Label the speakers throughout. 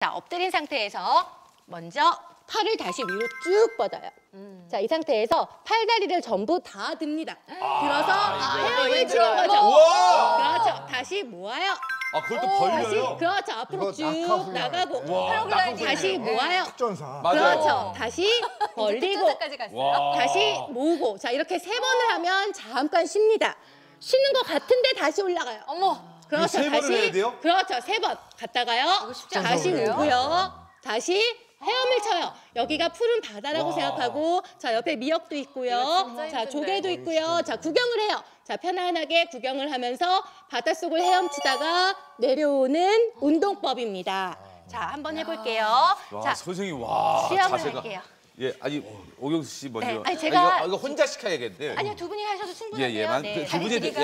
Speaker 1: 자, 엎드린 상태에서 먼저 팔을 다시 위로 쭉 뻗어요. 자, 이 상태에서 팔다리를 전부 다 듭니다. 들어서 헤엄을 치는 거죠. 그렇죠. 다시 모아요.
Speaker 2: 아, 그걸 또
Speaker 1: 다시,
Speaker 2: 벌려요?
Speaker 1: 그렇죠. 앞으로 쭉 나가고.
Speaker 2: 낙하훈련.
Speaker 1: 다시 모아요.
Speaker 3: 특전사.
Speaker 2: 맞아요.
Speaker 1: 그렇죠. 다시 벌리고.
Speaker 4: 특전사까지 갔어요.
Speaker 1: 다시 모으고. 자, 이렇게 3번을 하면 잠깐 쉽니다. 쉬는 것 같은데 다시 올라가요.
Speaker 4: 어머.
Speaker 1: 그렇죠.
Speaker 2: 세 번을 해야 돼요?
Speaker 1: 그렇죠. 3번 갔다가요.
Speaker 4: 쉽지
Speaker 1: 다시
Speaker 4: 않은데요?
Speaker 1: 오고요. 다시 헤엄을 쳐요. 여기가 푸른 바다라고 생각하고, 자, 옆에 미역도 있고요.
Speaker 4: 진짜
Speaker 1: 자,
Speaker 4: 힘든데.
Speaker 1: 조개도 있고요. 자, 구경을 해요. 자, 편안하게 구경을 하면서 바닷속을 헤엄치다가 내려오는 운동법입니다. 자, 한번 해볼게요.
Speaker 2: 와,
Speaker 1: 자,
Speaker 2: 선생님, 와,
Speaker 1: 시험을
Speaker 2: 자세가.
Speaker 1: 할게요.
Speaker 2: 예, 아니, 오경수 씨 먼저.
Speaker 1: 네, 아니, 제가-
Speaker 2: 이거 혼자 시켜야겠네요.
Speaker 1: 아니요, 2분이 하셔도
Speaker 2: 예,
Speaker 1: 충분한데요.
Speaker 2: 예,
Speaker 1: 네.
Speaker 2: 두 분이.
Speaker 4: 길이가-
Speaker 2: 예,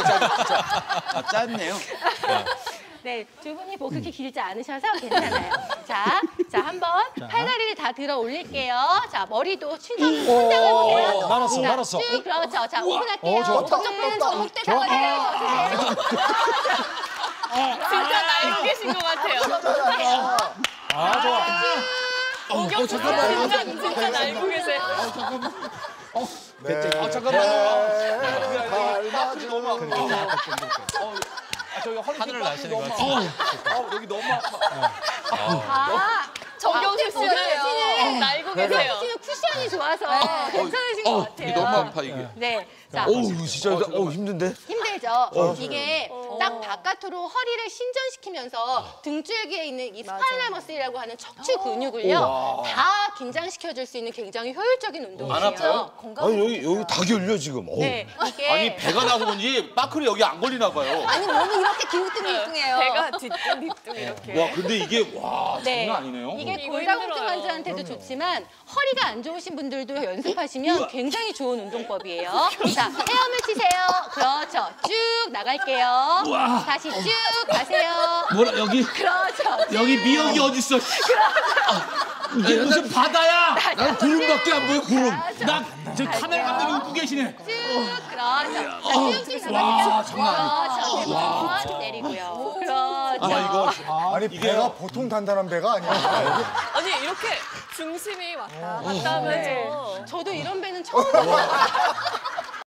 Speaker 2: 짧네요.
Speaker 1: 네, 2분이 뭐 그렇게 길지 않으셔서 괜찮아요. 자, 한번 팔다리를 다 들어 올릴게요. 자, 머리도 신장을 보세요.
Speaker 3: 말았어,
Speaker 1: 자,
Speaker 3: 말았어.
Speaker 1: 쭉, 그렇죠. 자, 오픈할게요.
Speaker 3: 좋다.
Speaker 1: 전복대 잡아주세요.
Speaker 4: 진짜 날고 계신 것 같아요.
Speaker 3: 아, 좋아.
Speaker 4: 진짜 날고 계세요.
Speaker 2: 잠깐만요. 저기 하늘을 나시는 것 같아요. 여기 너무 아파.
Speaker 4: 정경수 씨는 날고 계세요.
Speaker 1: 씨는 쿠션이 좋아서 괜찮으신 것 같아요.
Speaker 2: 이게 너무 아파, 이게.
Speaker 1: 네, 자,
Speaker 3: 진짜 힘든데?
Speaker 1: 힘들죠. 이게 딱 바깥으로 허리를 신전시키면서 등줄기에 있는 이 스파이널 머슬이라고 하는 척추 근육을요 다 긴장시켜줄 수 있는 굉장히 효율적인 운동이에요.
Speaker 2: 안 아파요?
Speaker 3: 아니, 여기 다 결려, 지금.
Speaker 1: 네, 이게
Speaker 2: 아니, 배가 나서 그런지 빠클이 여기 안 걸리나 봐요.
Speaker 4: 아니 몸이 이렇게 기우뚱기우뚱해요. 배가 뒤뚱 뒤뚱 이렇게.
Speaker 2: 와, 근데 이게, 와,
Speaker 1: 네,
Speaker 2: 장난 아니네요.
Speaker 1: 이게
Speaker 4: 이거
Speaker 1: 골다공증
Speaker 4: 힘들어요.
Speaker 1: 환자한테도 좋지만 허리가 안 좋으신 분들도 연습하시면 굉장히 좋은 운동법이에요. 자, 헤엄을 치세요. 그렇죠. 쭉 나갈게요. 다시 쭉 가세요.
Speaker 5: 뭐라 여기
Speaker 1: 그렇죠.
Speaker 5: 여기 미역이 어딨어? 이게 무슨 바다야?
Speaker 1: 난
Speaker 5: 구름밖에 안 보여 구름.
Speaker 1: 그렇죠.
Speaker 5: 나저 카메라 감독이 웃고 계시네.
Speaker 1: 쭉 그렇죠. 자, 쭉쭉 나가세요. 그렇죠. 대부분 내리고요. 그렇죠.
Speaker 3: 아니, 배가 보통 단단한 배가 아니야.
Speaker 4: 아니 이렇게 중심이 왔다 갔다 하면서
Speaker 1: 저도 이런 배는 처음 봐요.